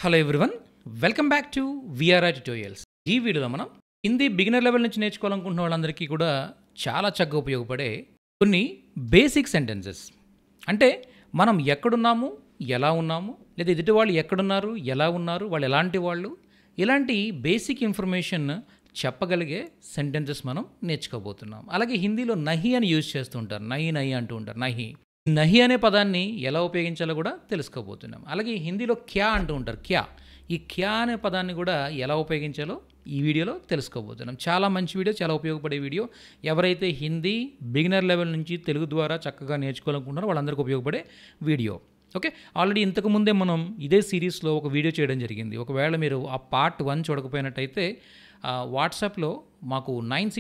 Hello everyone, welcome back to VRI tutorials. ఈ వీడియోలో మనం హిందీ బిగినర్ లెవెల్ నుంచి నేర్చుకోవాలనుకుంటున్న వాళ్ళందరికీ కూడా చాలా చక్కగా ఉపయోగపడే కొన్ని బేసిక్ సెంటెన్సెస్, అంటే మనం ఎక్కడున్నాము, ఎలా ఉన్నాము, లేదా ఎదుటి వాళ్ళు ఎక్కడున్నారు, ఎలా ఉన్నారు, వాళ్ళు ఎలాంటి వాళ్ళు, ఇలాంటి బేసిక్ ఇన్ఫర్మేషన్ చెప్పగలిగే సెంటెన్సెస్ మనం నేర్చుకోబోతున్నాం. అలాగే హిందీలో నహి అని యూజ్ చేస్తూ ఉంటారు, నహి నహి అంటూ ఉంటారు. నహి అనే పదాన్ని ఎలా ఉపయోగించాలో కూడా తెలుసుకోబోతున్నాం. అలాగే హిందీలో క్యా అంటూ ఉంటారు, క్యా. ఈ క్యా అనే పదాన్ని కూడా ఎలా ఉపయోగించాలో ఈ వీడియోలో తెలుసుకోబోతున్నాం. చాలా మంచి వీడియో, చాలా ఉపయోగపడే వీడియో. ఎవరైతే హిందీ బిగినర్ లెవెల్ నుంచి తెలుగు ద్వారా చక్కగా నేర్చుకోవాలనుకుంటున్నారో వాళ్ళందరికీ ఉపయోగపడే వీడియో. ఓకే, ఆల్రెడీ ఇంతకుముందే మనం ఇదే సిరీస్లో ఒక వీడియో చేయడం జరిగింది. ఒకవేళ మీరు ఆ పార్ట్ 1 చూడకపోయినట్టయితే వాట్సాప్లో మాకు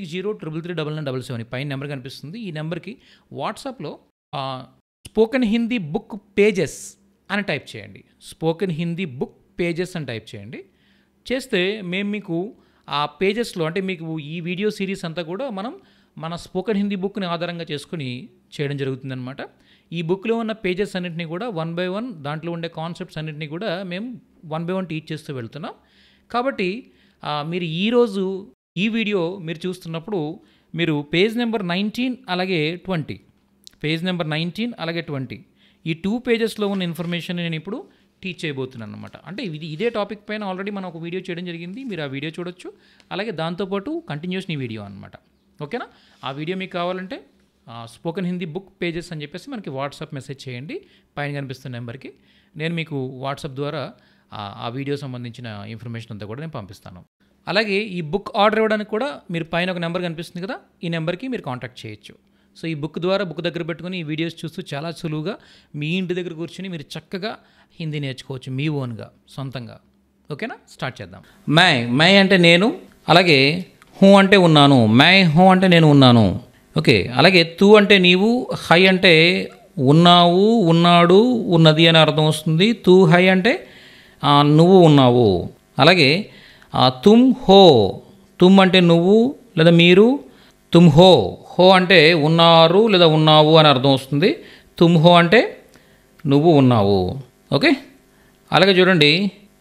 9603339977 పైన నెంబర్ కనిపిస్తుంది. ఈ నెంబర్కి వాట్సాప్లో స్పోకెన్ హిందీ బుక్ పేజెస్ అని టైప్ చేయండి. స్పోకెన్ హిందీ బుక్ పేజెస్ అని టైప్ చేయండి. చేస్తే మేము మీకు ఆ పేజెస్లో, అంటే మీకు ఈ వీడియో సిరీస్ అంతా కూడా మన స్పోకెన్ హిందీ బుక్ని ఆధారంగా చేసుకుని చేయడం జరుగుతుందన్నమాట. ఈ బుక్లో ఉన్న పేజెస్ అన్నింటినీ కూడా 1 by 1 దాంట్లో ఉండే కాన్సెప్ట్స్ అన్నింటినీ కూడా మేము 1 by 1 టీచ్ చేస్తూ వెళ్తున్నాం. కాబట్టి మీరు ఈరోజు ఈ వీడియో మీరు చూస్తున్నప్పుడు మీరు పేజ్ నెంబర్ 19 అలాగే 20, పేజ్ నెంబర్ 19 అలాగే 20, ఈ 2 పేజెస్లో ఉన్న ఇన్ఫర్మేషన్ నేను ఇప్పుడు టీచ్ చేయబోతున్నాను అనమాట. అంటే ఇదే టాపిక్ పైన ఆల్రెడీ మనం ఒక వీడియో చేయడం జరిగింది, మీరు ఆ వీడియో చూడొచ్చు. అలాగే దాంతోపాటు కంటిన్యూషన్ ఈ వీడియో అనమాట. ఓకేనా? ఆ వీడియో మీకు కావాలంటే స్పోకెన్ హిందీ బుక్ పేజెస్ అని చెప్పేసి మనకి వాట్సాప్ మెసేజ్ చేయండి పైన కనిపిస్తున్న నెంబర్కి. నేను మీకు వాట్సాప్ ద్వారా ఆ వీడియో సంబంధించిన ఇన్ఫర్మేషన్ అంతా కూడా నేను పంపిస్తాను. అలాగే ఈ బుక్ ఆర్డర్ ఇవ్వడానికి కూడా మీరు పైన ఒక నెంబర్ కనిపిస్తుంది కదా, ఈ నెంబర్కి మీరు కాంటాక్ట్ చేయొచ్చు. సో ఈ బుక్ ద్వారా బుక్ దగ్గర పెట్టుకుని ఈ వీడియోస్ చూస్తూ చాలా సులువుగా మీ ఇంటి దగ్గర కూర్చొని మీరు చక్కగా హిందీ నేర్చుకోవచ్చు మీ ఓన్గా, సొంతంగా. ఓకేనా? స్టార్ట్ చేద్దాం. మై అంటే నేను, అలాగే హూ అంటే ఉన్నాను, మై హూ అంటే నేను ఉన్నాను. ఓకే, అలాగే తూ అంటే నీవు, హై అంటే ఉన్నావు, ఉన్నాడు, ఉన్నది అని అర్థం వస్తుంది. తూ హై అంటే నువ్వు ఉన్నావు. అలాగే తుమ్ హో, తుమ్ అంటే నువ్వు లేదా మీరు, తుమ్ హో, హో అంటే ఉన్నారు లేదా ఉన్నావు అని అర్థం వస్తుంది. తుమ్ హో అంటే నువ్వు ఉన్నావు. ఓకే, అలాగే చూడండి,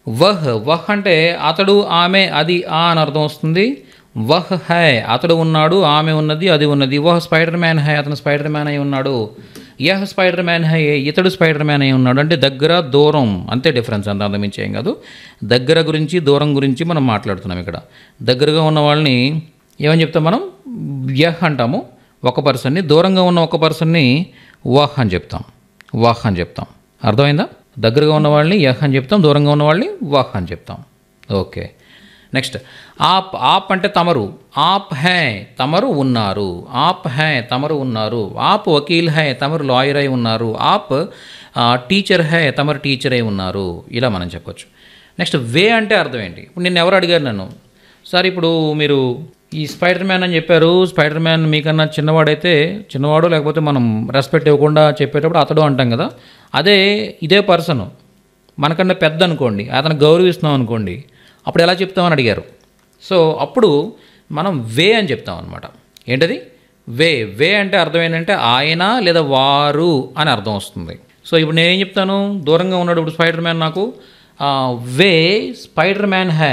వహ్ అంటే అతడు, ఆమె, అది, అని అర్థం వస్తుంది. వహ్ హై, అతడు ఉన్నాడు, ఆమె ఉన్నది, అది ఉన్నది. వహ్ స్పైడర్ మ్యాన్ హై, అతను స్పైడర్ మ్యాన్ అయి ఉన్నాడు. యహ్ స్పైడర్ మ్యాన్ హై, ఇతడు స్పైడర్ మ్యాన్ అయి ఉన్నాడు. అంటే దగ్గర, దూరం, అంతే డిఫరెన్స్, అంత అంతమించి ఏం కాదు. దగ్గర గురించి, దూరం గురించి మనం మాట్లాడుతున్నాం ఇక్కడ. దగ్గరగా ఉన్న వాళ్ళని ఏమని చెప్తాం మనం? యహ్ అంటాము ఒక పర్సన్ని. దూరంగా ఉన్న ఒక పర్సన్ని వహ్ అని చెప్తాం, వహ్ అని చెప్తాం. అర్థమైందా? దగ్గరగా ఉన్న వాళ్ళని యహ్ అని చెప్తాం, దూరంగా ఉన్న వాళ్ళని వహ్ అని చెప్తాం. ఓకే, నెక్స్ట్ ఆప్ అంటే తమరు. ఆప్ హై, తమరు ఉన్నారు. ఆప్ హై, తమరు ఉన్నారు. ఆప్ వకీల్ హై, తమరు లాయర్ అయి ఉన్నారు. ఆప్ టీచర్ హై, తమరు టీచర్ అయి ఉన్నారు. ఇలా మనం చెప్పొచ్చు. నెక్స్ట్ వే అంటే అర్థం ఏంటి? ఇప్పుడు నిన్ను ఎవరు అడిగారు నన్ను, సార్ ఇప్పుడు మీరు ఈ స్పైడర్ మ్యాన్ అని చెప్పారు, స్పైడర్ మ్యాన్ మీకన్నా చిన్నవాడైతే చిన్నవాడు, లేకపోతే మనం రెస్పెక్ట్ ఇవ్వకుండా చెప్పేటప్పుడు అతడు అంటాం కదా. ఇదే పర్సన్ మనకన్నా పెద్ద అనుకోండి, అతను గౌరవిస్తున్నాం అనుకోండి, అప్పుడు ఎలా చెప్తామని అడిగారు. సో అప్పుడు మనం వే అని చెప్తాం అనమాట. ఏంటది? వే అంటే అర్థం ఏంటంటే ఆయన లేదా వారు అని అర్థం వస్తుంది. సో ఇప్పుడు నేనేం చెప్తాను? దూరంగా ఉన్నాడు ఇప్పుడు స్పైడర్ మ్యాన్ నాకు, వే స్పైడర్ మ్యాన్ హై.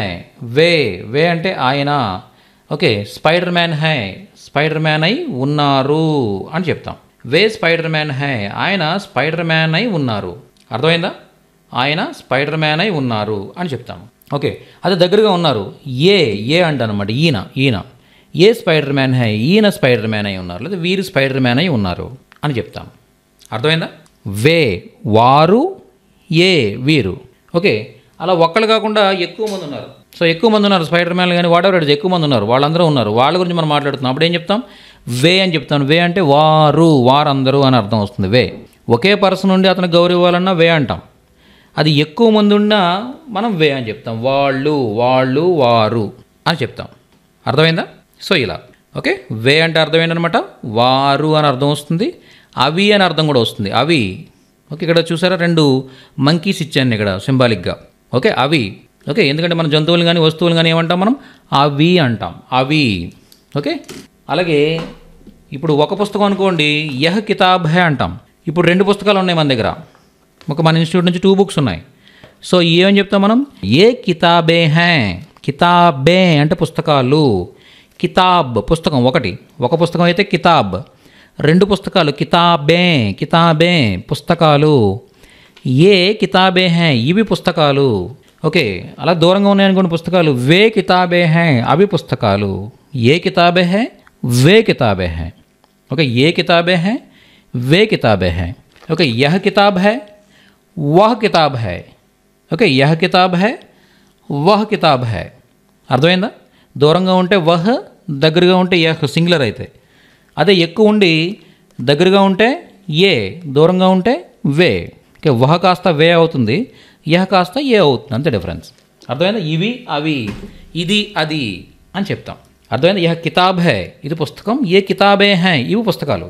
వే అంటే ఆయన. ఓకే, స్పైడర్ మ్యాన్ హై, స్పైడర్ మ్యాన్ అయి ఉన్నారు అని చెప్తాం. వే స్పైడర్ మ్యాన్ హై, ఆయన స్పైడర్ మ్యాన్ అయి ఉన్నారు. అర్థమైందా? ఆయన స్పైడర్ మ్యాన్ అయి ఉన్నారు అని చెప్తాము. ఓకే, అదే దగ్గరగా ఉన్నారు, ఏ అంటానమాట. ఈయన ఏ స్పైడర్ మ్యాన్ హై, ఈయన స్పైడర్ మ్యాన్ అయి ఉన్నారు, లేదా వీరు స్పైడర్ మ్యాన్ అయి ఉన్నారు అని చెప్తాం. అర్థమైందా? వే వారు, ఏ వీరు. ఓకే, అలా ఒక్కళ్ళు కాకుండా ఎక్కువ మంది ఉన్నారు. సో ఎక్కువ మంది ఉన్నారు స్పైడర్ మ్యాన్లు కానీ వాడెవర్ ఎక్కువ మంది ఉన్నారు, వాళ్ళందరూ ఉన్నారు, వాళ్ళ గురించి మనం మాట్లాడుతున్నాం. అప్పుడు ఏం చెప్తాం? వే అని చెప్తాను. వే అంటే వారందరూ అని అర్థం వస్తుంది. వే ఒకే పర్సన్ ఉండి అతను గౌరవ ఇవ్వాలన్నా వే అంటాం. అది ఎక్కువ మంది ఉన్నా మనం వే అని చెప్తాం. వాళ్ళు, వారు అని చెప్తాం. అర్థమైందా? సో ఇలా. ఓకే, వే అంటే అర్థం ఏంటనమాట? వారు అని అర్థం వస్తుంది. అవి అని అర్థం కూడా వస్తుంది. అవి. ఓకే, ఇక్కడ చూసారా 2 మంకీస్ ఇచ్చాను ఇక్కడ సింబాలిక్గా. ఓకే, అవి. ఓకే, ఎందుకంటే మన జంతువులు కానీ వస్తువులు కానీ ఏమంటాం మనం? అవి అంటాం, అవి. ఓకే, అలాగే ఇప్పుడు ఒక పుస్తకం అనుకోండి, యహ్ కితాబ్ హై అంటాం. ఇప్పుడు 2 పుస్తకాలు ఉన్నాయి మన దగ్గర. మన ఇన్స్టిట్యూట్ నుంచి 2 బుక్స్ ఉన్నాయి. సో ఏమని చెప్తాం మనం? ఏ కితాబే హై, కితాబే అంటే పుస్తకాలు, కితాబ్ పుస్తకం ఒక పుస్తకం అయితే కితాబ్, 2 పుస్తకాలు కితాబే, కితాబే పుస్తకాలు. ఏ కితాబే హై ఇవి పుస్తకాలు. ఓకే, అలా దూరంగా ఉన్నాయనుకోండి పుస్తకాలు. వే కితాబే హై అవి పుస్తకాలు. ఏ కితాబే హై వే కితాబే హై. ఓకే, ఏ కితాబే హై వే కితాబే హై. ఓకే, యహ కితాబ్ హై వహ్ కితాబ్ హై. ఓకే, యహ కితాబ్ హై వహ్ కితాబ్ హై. అర్థమైందా? దూరంగా ఉంటే వహ్, దగ్గరగా ఉంటే యహ్ సింగులర్ అయితే. అదే ఎక్కువ ఉండి దగ్గరగా ఉంటే ఏ, దూరంగా ఉంటే వే. ఓకే, వహ కాస్త వే అవుతుంది, యహ కాస్త ఏ అవుతుంది, అంతే డిఫరెన్స్. అర్థమైందా? ఇవి అవి, ఇది అది అని చెప్తాం. అర్థమైందా? యహ కితాబ్ హై ఇది పుస్తకం, ఏ కితాబే హై ఇవి పుస్తకాలు,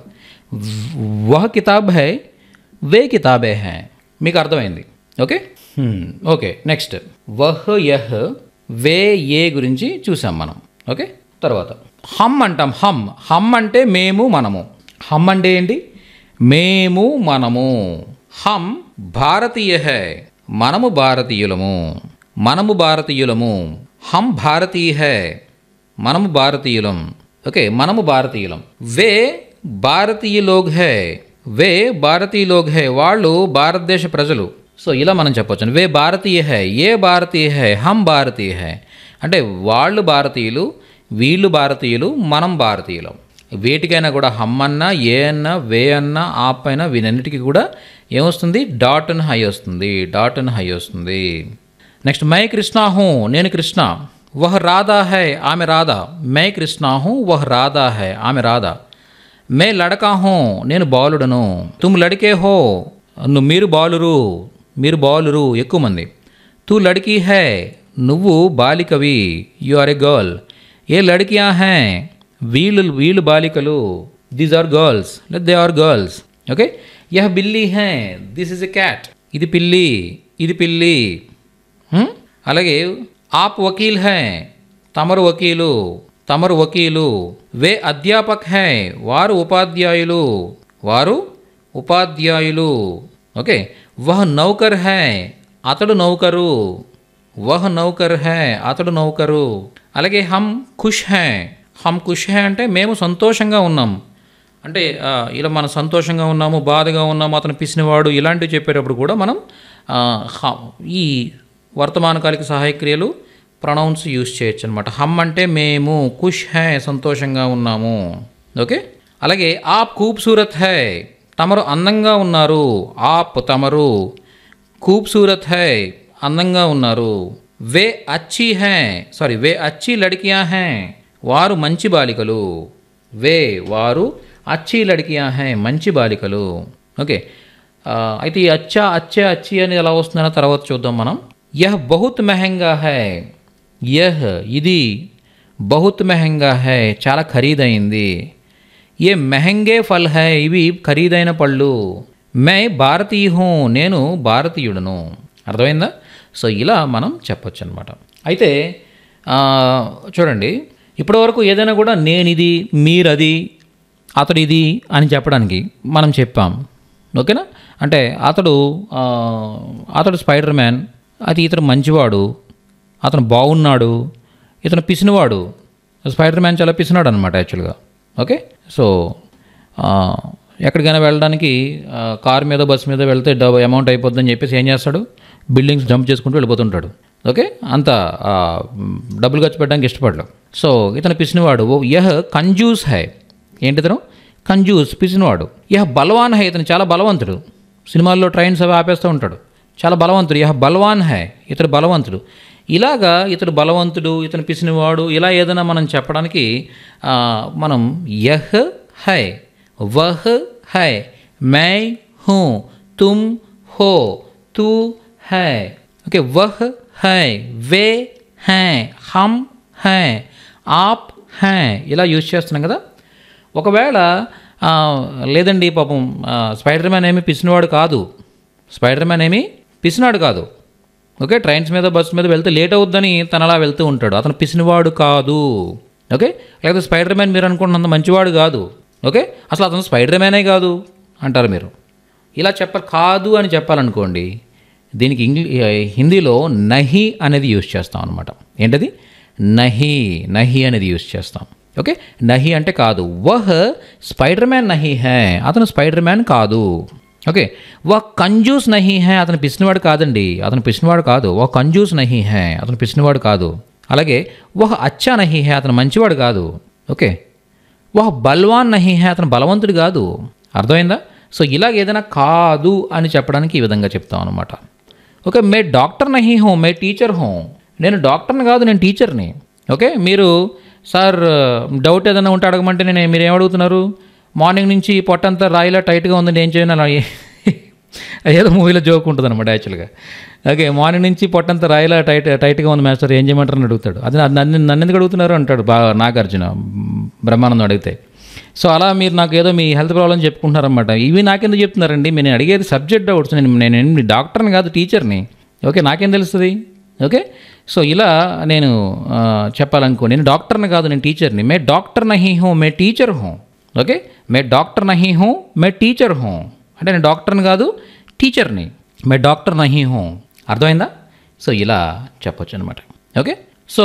వహ కితాబ్ హై వే కితాబే హై. మీకు అర్థమైంది? ఓకే ఓకే, నెక్స్ట్ వహ్ యహ్ వే ఏ గురించి చూసాం మనం. ఓకే, తర్వాత హమ్ అంటాం. హమ్ అంటే మేము మనము. హమ్ అంటే ఏంటి? మేము మనము. హమ్ భారతీయ హై మనము భారతీయులము, మనము భారతీయులము. హమ్ భారతీయ హై మనము భారతీయులం. ఓకే, మనము భారతీయులం. వే భారతీయ లోగ్ హై, వే భారతీయ లోగ్ హై వాళ్ళు భారతదేశ ప్రజలు. సో ఇలా మనం చెప్పొచ్చు, వే భారతీయ హై ఏ భారతీయ హై హమ్ భారతీయ హై అంటే వాళ్ళు భారతీయులు, వీళ్ళు భారతీయులు, మనం భారతీయులం. వీటికైనా కూడా హమ్ అన్నా, ఏ అన్నా, వే అన్నా, ఆప్ అయినా వీటన్నిటికీ కూడా ఏమొస్తుంది? డాట్ అండ్ హై వస్తుంది, డాట్ అండ్ హై వస్తుంది. నెక్స్ట్ మై కృష్ణ హూ నేను కృష్ణ, వహ్ రాధా హై ఆమె రాధా, మై కృష్ణ హూ వహ్ రాధా హై ఆమె రాధా. మే లడకా హూ నేను బాలుడను, తుమ్ లడికే హో మీరు బాలురు, మీరు బాలురు ఎక్కువ మంది. తూ లడికీ హై నువ్వు బాలికవి, యు ఆర్ ఎ గర్ల్. ఏ లడికియా హై వీళ్ళు బాలికలు, these are girls, they are girls. Okay, యహ్ బిల్లీ హై దిస్ ఇస్ ఎ క్యాట్ ఇది పిల్లి, ఇది పిల్లి. అలాగే ఆప్ వకీల్ హై తమరు వకీలు, తమరు వకీలు. వే అధ్యాపక్ హై వారు ఉపాధ్యాయులు, వారు ఉపాధ్యాయులు. ఓకే, వహ్ నౌకర్ హై అతడు నౌకరు, వహ్ నౌకర్ హై అతడు నౌకరు. అలాగే హమ్ ఖుష్ హై, హమ్ ఖుష్ హై అంటే మేము సంతోషంగా ఉన్నాం. అంటే ఇలా మనం సంతోషంగా ఉన్నాము, బాధగా ఉన్నాము, అతను పిసినవాడు ఇలాంటివి చెప్పేటప్పుడు కూడా మనం ఈ వర్తమానకాలిక సహాయక్రియలు ప్రొనౌన్స్ యూజ్ చేయొచ్చు అనమాట. హమ్ అంటే మేము, ఖుష్ హై సంతోషంగా ఉన్నాము. ఓకే, అలాగే ఆప్ ఖూబ్సూరత్ హై తమరు అందంగా ఉన్నారు, ఆప్ తమరు, ఖూబ్సూరత్ హై అందంగా ఉన్నారు. వే అచ్చి హై వే అచ్చి లడికియా హై వారు మంచి బాలికలు, వే వారు, అచ్చి లడికియా హై మంచి బాలికలు. ఓకే, అయితే ఈ అచ్చా అచ్చే అచ్చి అని ఎలా వస్తుందన్న తర్వాత చూద్దాం మనం. యహ్ బహుత్ మెహంగా హై, యహ్ ఇది, బహుత్ మెహంగా హై చాలా ఖరీదైంది. ఏ మెహంగే ఫల్ హై ఇవి ఖరీదైన పళ్ళు. మై భారతీయ హూ నేను భారతీయుడను. అర్థమైందా? సో ఇలా మనం చెప్పొచ్చు అనమాట. అయితే చూడండి, ఇప్పటివరకు ఏదైనా కూడా నేనిది, మీరది, అతడు ఇది అని చెప్పడానికి మనం చెప్పాం. ఓకేనా? అంటే అతడు స్పైడర్ మ్యాన్, అది ఇతను మంచివాడు, అతను బాగున్నాడు, ఇతను పిసినవాడు. స్పైడర్ మ్యాన్ చాలా పిసినాడు అనమాట యాక్చువల్గా. ఓకే, సో ఎక్కడికైనా వెళ్ళడానికి కార్ మీద బస్సు మీద వెళ్తే అమౌంట్ అయిపోద్దని చెప్పేసి ఏం చేస్తాడు? బిల్డింగ్స్ జంప్ చేసుకుంటూ వెళ్ళిపోతుంటాడు. ఓకే, అంత డబ్బులు ఖర్చు పెట్టడానికి ఇష్టపడడు. సో ఇతను పిసినవాడు. యహ్ కంజూస్ హై ఏంటి ఇతను? కంజూస్ పిసినవాడు. యహ్ బలవాన్ హై ఇతను చాలా బలవంతుడు. సినిమాల్లో ట్రైన్స్ అవి ఆపేస్తూ ఉంటాడు, చాలా బలవంతుడు. యహ్ బలవాన్ హై ఇతడు బలవంతుడు. ఇలాగా ఇతడు బలవంతుడు, ఇతను పిసినవాడు, ఇలా ఏదైనా మనం చెప్పడానికి మనం యహ్ హై, వహ్ హై, మై హూ, తుమ్ హో, తూ హై. ఓకే, వహ్ హై, వే హై, హమ్ హై, ఆప్ హై ఇలా యూజ్ చేస్తున్నాం కదా. ఒకవేళ లేదండి పాపం స్పైడర్ మ్యాన్ ఏమి పిసినవాడు కాదు, స్పైడర్ మ్యాన్ ఏమి పిసినాడు కాదు. ఓకే, ట్రైన్స్ మీద బస్సు మీద వెళ్తే లేట్ అవుద్దని తను అలా వెళ్తూ ఉంటాడు, అతను పిసినవాడు కాదు. ఓకే, లేకపోతే స్పైడర్ మ్యాన్ మీరు అనుకుంటున్నంత మంచివాడు కాదు. ఓకే, అసలు అతను స్పైడర్ మ్యానే కాదు అంటారు మీరు. ఇలా కాదు అని చెప్పాలనుకోండి, దీనికి హిందీలో నహి అనేది యూజ్ చేస్తాం అనమాట. ఏంటది? నహి, నహి అనేది యూజ్ చేస్తాం. ఓకే, నహి అంటే కాదు. వహ్ స్పైడర్ మ్యాన్ నహి హై, అతను స్పైడర్ మ్యాన్ కాదు. ఓకే, వహ్ కంజూస్ నహి హై, అతను పిసినవాడు కాదండి, అతను పిసినవాడు కాదు. వహ్ కంజూస్ నహి హై, అతను పిసినవాడు కాదు. అలాగే వహ్ అచ్చా నహి హై, అతను మంచివాడు కాదు. ఓకే, వహ్ బల్వాన్ నహి హై, అతను బలవంతుడు కాదు. అర్థమైందా? సో ఇలాగ ఏదైనా కాదు అని చెప్పడానికి ఈ విధంగా చెప్తాం అనమాట. ఓకే, మే డాక్టర్ నహి హో, మే టీచర్ హో, నేను డాక్టర్ని కాదు, నేను టీచర్ని. ఓకే, మీరు సార్ డౌట్ ఏదైనా ఉంటే అడగమంటే మీరు ఏమడుగుతున్నారు? మార్నింగ్ నుంచి పొట్టంతా రాయిలా టైట్గా ఉందండి, ఏం చేయను? అలా ఏదో మూవీలో జోక్ ఉంటుంది అనమాట యాక్చువల్గా. ఓకే, మార్నింగ్ నుంచి పొట్టంతా రాయిలా టైట్గా ఉంది మాస్టర్, ఏం చేయమంటారని అడుగుతాడు. అది నన్ను ఎందుకు అడుగుతున్నారు అంటాడు బాగా నాగార్జున బ్రహ్మానందం అడిగితే. సో అలా మీరు నాకు ఏదో మీ హెల్త్ ప్రాబ్లమ్ చెప్పుకుంటున్నారనమాట. ఇవి నాకెందుకు చెప్తున్నారండి? నేను అడిగేది సబ్జెక్ట్ డౌట్స్. నేను డాక్టర్ని కాదు, టీచర్ని. ఓకే, నాకేం తెలుస్తుంది? ఓకే, సో ఇలా నేను చెప్పాలనుకో, నేను డాక్టర్ని కాదు, నేను టీచర్ని. మే డాక్టర్ నహీ హూ, మే టీచర్ హూ. ఓకే, మే డాక్టర్ నహీ హూ, మే టీచర్ హూ, అంటే నేను డాక్టర్ని కాదు, టీచర్ని. మే డాక్టర్ నహీ హూ. అర్థమైందా? సో ఇలా చెప్పొచ్చు అనమాట. ఓకే, సో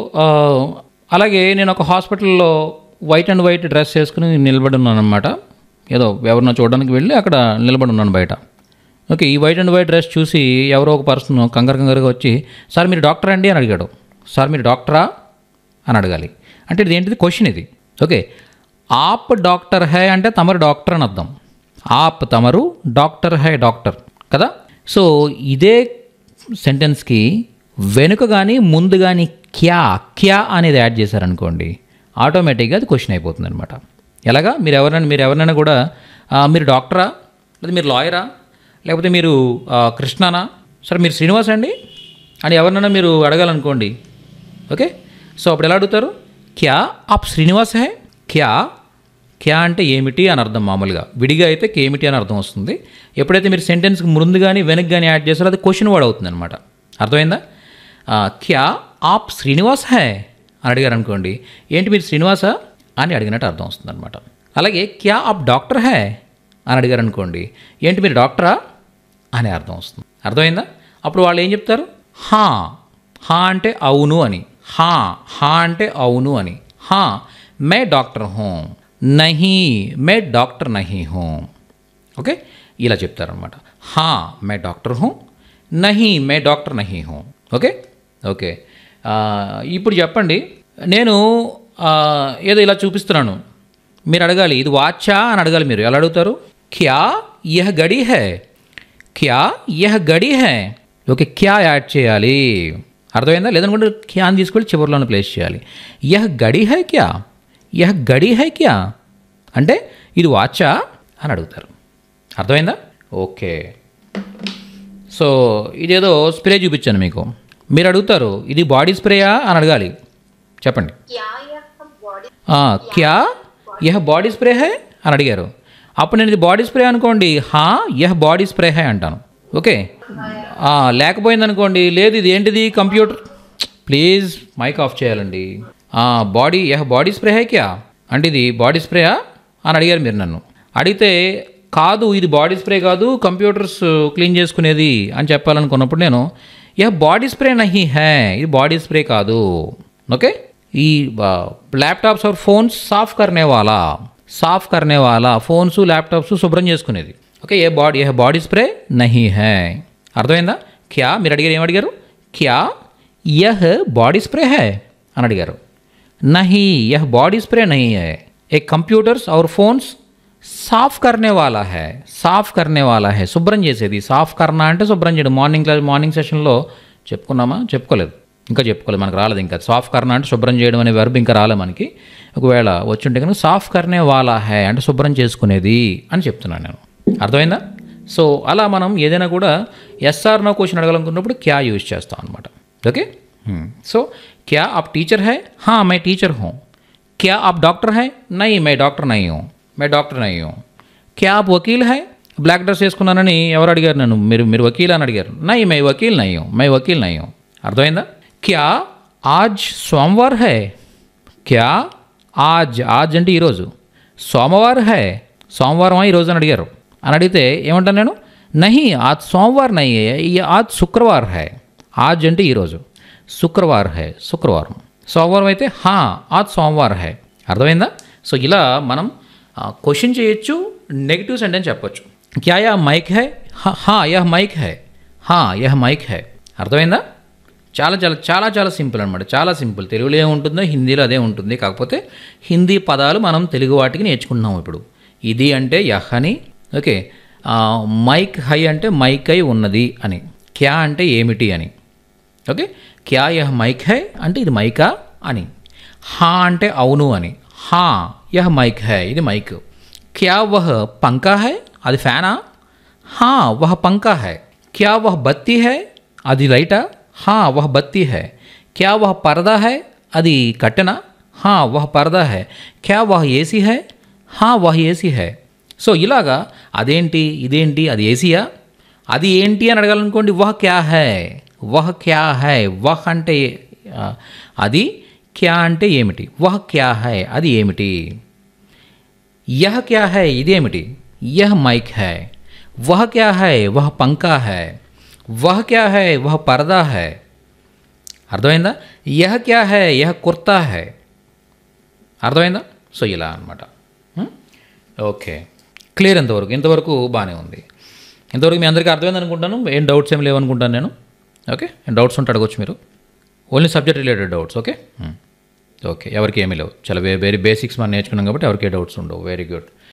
అలాగే నేను ఒక హాస్పిటల్లో వైట్ అండ్ వైట్ డ్రెస్ వేసుకుని నిలబడి ఉన్నాను అనమాట. ఏదో ఎవరినో చూడడానికి వెళ్ళి అక్కడ నిలబడి ఉన్నాను బయట. ఓకే, ఈ వైట్ అండ్ వైట్ డ్రెస్ చూసి ఎవరో ఒక పర్సన్ కంగారుగా వచ్చి, సార్ మీరు డాక్టర్ అండి అని అడిగాడు. సార్ మీరు డాక్టరా అని అడగాలి. అంటే ఇది ఏంటిది? క్వశ్చన్ ఇది. ఓకే, ఆప్ డాక్టర్ హై అంటే తమరు డాక్టర్ అని అర్థం. ఆప్ తమరు, డాక్టర్ హై డాక్టర్ కదా. సో ఇదే సెంటెన్స్కి వెనుక కానీ ముందు కానీ క్యా అనేది యాడ్ చేశారనుకోండి, ఆటోమేటిక్గా అది క్వశ్చన్ అయిపోతుంది అనమాట. ఎలాగా? మీరు ఎవరినైనా కూడా మీరు డాక్టరా, లేదా మీరు లాయరా, లేకపోతే మీరు కృష్ణనా, సరే మీరు శ్రీనివాస్ అండి అని ఎవరినైనా మీరు అడగాలనుకోండి. ఓకే, సో అప్పుడు ఎలా అడుగుతారు? క్యా ఆప్ శ్రీనివాస్ హై? క్యా అంటే ఏమిటి అని అర్థం. మామూలుగా విడిగా అయితే ఏమిటి అని అర్థం వస్తుంది. ఎప్పుడైతే మీరు సెంటెన్స్కి ముందు కానీ వెనక్కి కానీ యాడ్ చేస్తారో అది క్వశ్చన్ వర్డ్ అవుతుంది అనమాట. అర్థమైందా? క్యా ఆప్ శ్రీనివాస్ హై అని అడిగారు అనుకోండి, ఏంటి మీరు శ్రీనివాసా అని అడిగినట్టు అర్థం వస్తుంది అనమాట. అలాగే క్యా ఆప్ డాక్టర్ హై అని అడిగారు అనుకోండి, ఏంటి మీరు డాక్టరా అనే అర్థం వస్తుంది. అర్థమైందా? అప్పుడు వాళ్ళు ఏం చెప్తారు? హా అంటే అవును అని. హా అంటే అవును అని. హా మే డాక్టర్ హూ, నహీ మే డాక్టర్ నహీ హూ. ఓకే, ఇలా చెప్తారనమాట. హా మే డాక్టర్ హూ, నహీ మే డాక్టర్ నహీ హూ. ఓకే, ఇప్పుడు చెప్పండి, నేను ఏదో ఇలా చూపిస్తున్నాను, మీరు అడగాలి ఇది వాచా అని అడగాలి. మీరు ఎలా అడుగుతారు? క్యా యహ్ గడి హై, క్యా యహ్ గడి హై. ఓకే, క్యా యాడ్ చేయాలి. అర్థమైందా? లేదనుకుంటే క్యాని తీసుకెళ్ళి చివరిలోనే ప్లేస్ చేయాలి. యహ్ గడి హై క్యా, యహ్ గడి హై క్యా అంటే ఇది వాచా అని అడుగుతారు. అర్థమైందా? ఓకే, సో ఇదేదో స్ప్రే చూపించాను మీకు. మీరు అడుగుతారు ఇది బాడీ స్ప్రేయా అని అడగాలి. చెప్పండి, క్యా యహ్ బాడీ స్ప్రే హై అని అడిగారు. అప్పుడు నేను ఇది బాడీ స్ప్రే అనుకోండి, హా యహ్ బాడీ స్ప్రే హై అంటాను. ఓకే, లేకపోయిందనుకోండి, లేదు ఇది ఏంటిది కంప్యూటర్, ప్లీజ్ మైక్ ఆఫ్ చేయాలండి. యహ్ బాడీ స్ప్రే హై క్యా అంటే ఇది బాడీ స్ప్రేయా అని అడిగారు మీరు నన్ను. అడిగితే కాదు ఇది బాడీ స్ప్రే కాదు, కంప్యూటర్స్ క్లీన్ చేసుకునేది అని చెప్పాలనుకున్నప్పుడు నేను యహ్ బాడీ స్ప్రే నహీ హై, ఇది బాడీ స్ప్రే కాదు. ఓకే, ఈ ల్యాప్టాప్స్ और ఫోన్స్ సాఫ్ కర్నే వాలా ఫోన్స్ ల్యాప్టాప్స్ శుభ్రం చేసుకునేది. ఓకే, యహ్ బాడీ స్ప్రే నహీ హై. అర్థమైందా? క్యా మీరు అడిగారు, ఏం అడిగారు? క్యా యహ్ బాడీ స్ప్రే హై అని అడిగారు. నహీ యహ్ బాడీ స్ప్రే నహీ హై, ఏ కంప్యూటర్స్ और ఫోన్స్ సాఫ్ కర్నే వాలా హై, శుభ్రం చేసేది. సాఫ్ కర్నా అంటే శుభ్రం చేయడం. మార్నింగ్ సెషన్లో చెప్పుకున్నామా? చెప్పుకోలేదు, మనకు రాలేదు ఇంకా. సాఫ్ కర్నా అంటే శుభ్రం చేయడం అనే వెర్బ్ ఇంకా రాలే మనకి. ఒకవేళ వచ్చుంటే కనుక సాఫ్ కర్నే వాలా హై అంటే శుభ్రం చేసుకునేది అని చెప్తున్నాను నేను. అర్థమైందా? సో అలా మనం ఏదైనా కూడా ఎస్ఆర్ నో క్వశ్చన్ అడగాలనుకున్నప్పుడు క్యా యూజ్ చేస్తాం అనమాట. ఓకే, సో క్యా ఆప్ టీచర్ హై? హా మై టీచర్ హూ. క్యా ఆప్ డాక్టర్ హై? నహీ మై డాక్టర్ నహీ హూ. క్యా ఆప్ వకీల్ హై? బ్లాక్ డ్రెస్ వేసుకున్నానని ఎవరు అడిగారు నన్ను? మీరు వకీల్ అని అడిగారు. నహీ మై వకీల్ నహీ హూ. అర్థమైందా? క్యా ఆజ్ సోమవార్ హై? క్యా ఆజ్ అంటే ఈరోజు, సోమవార్ హై సోమవారం ఈరోజు అని అడిగారు. అని అడిగితే ఏమంటాను నేను? नहीं आज सोमवार नहीं है, ये आज शुक्रवार है. आज అంటే ఈరోజు, శుక్రవార్ హై, శుక్రవారం. సోమవారం అయితే హా ఆజ్ సోమవార్ హై. అర్థమైందా? సో ఇలా మనం క్వశ్చన్ చేయొచ్చు, నెగిటివ్ సెంటెన్స్ చెప్పొచ్చు. క్యా యహ్ మైక్ హై? హా యహ్ మైక్ హై. హా యహ్ మైక్ హై. అర్థమైందా? చాలా చాలా చాలా చాలా సింపుల్ అనమాట. చాలా సింపుల్. తెలుగులో ఏముంటుందో హిందీలో అదే ఉంటుంది. కాకపోతే హిందీ పదాలు మనం తెలుగు వాటికి నేర్చుకుంటున్నాం ఇప్పుడు. ఇది అంటే యహ్ అని, ఓకే. మైక్ హై అంటే మైక్ అయి ఉన్నది అని. క్యా అంటే ఏమిటి అని, ఓకే. క్యా యహ్ మైక్ హై అంటే ఇది మైకా అని. హా అంటే అవును అని. హా యహ్ మైక్ హై, ఇది మైక్. క్యా వహ్ పంకా హై, అది ఫ్యానా? హా వహ్ పంకా హై. క్యా వహ్ బత్తి హై, అది లైటా? హా వహ్ బత్తి హై. క్యా వహ్ పరదా హై, అది కట్టెనా? హా వహ్ పరదా హై. క్యా వహ్ ఏసీ హై? హా వహ్ ఏసీ హై. సో ఇలాగా అదేంటి, ఇదేంటి, అది ఏసీయా, అది ఏంటి అని అడగాలనుకోండి, వహ్ క్యా హై, వహ్ క్యా హై. వహ్ అంటే అది, క్యా అంటే ఏమిటి, వహ్ క్యా హై అది ఏమిటి. యహ్ క్యా హై ఇదేమిటి, యహ్ మైక్ హై. వహ్ క్యా హై, వహ్ పంకా హై. వహ్ క్యా హై, వహ్ పరదా హై. అర్థమైందా? యహ్ క్యా హై, యహ్ కుర్తా హై. అర్థమైందా? సో ఇలా అనమాట. ఓకే, క్లియర్ ఎంతవరకు? ఇంతవరకు బాగానే ఉంది. ఇంతవరకు మీ అందరికీ అర్థమైంది అనుకుంటాను. ఏం డౌట్స్ ఏం లేవనుకుంటాను నేను. ఓకే, డౌట్స్ ఉంటే అడగొచ్చు మీరు. Only subject related doubts. Okay okay, ఎవరికి ఏమీ లేవు. చాలా వెరీ బేసిక్స్ మనం నేర్చుకున్నాం కాబట్టి ఎవరికి డౌట్స్ ఉండవు. Very good.